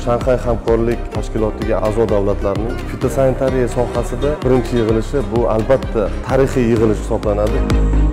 Shanxay hamkorlik tashkilotiga a'zo davlatlarning fitosanitariya sohasida birinchi yig'ilishi bu albatta tarixiy yig'ilish hisoblanadi.